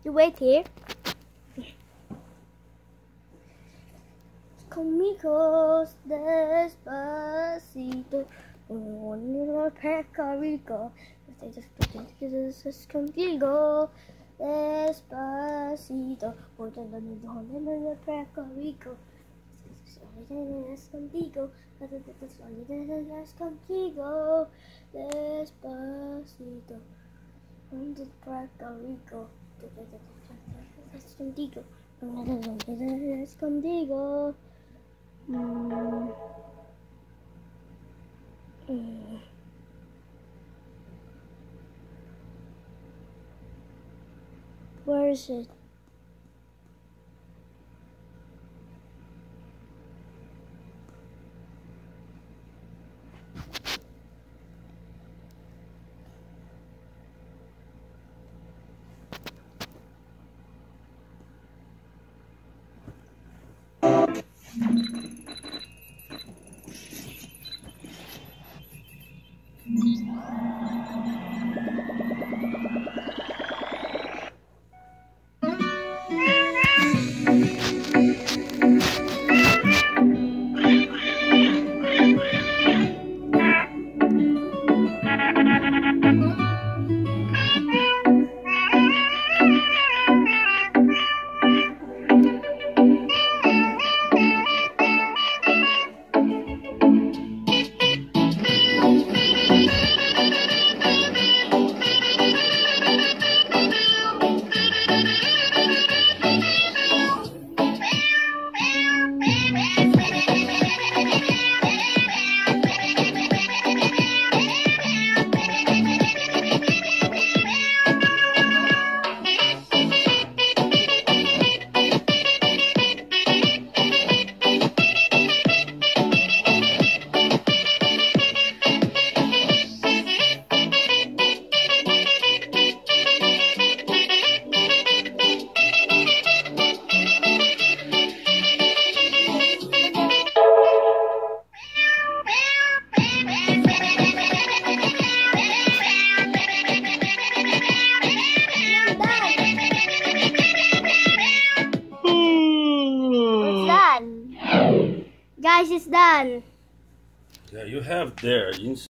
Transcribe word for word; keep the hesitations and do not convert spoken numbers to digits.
You wait here. Conmigo, despacito. Un pecarico. Contigo, despacito. Un pecarico. Es contigo, es contigo, despacito, un pecarico. Es contigo, es contigo. Mm. Mm. Where is it? Guys, it's done. Yeah, you have there.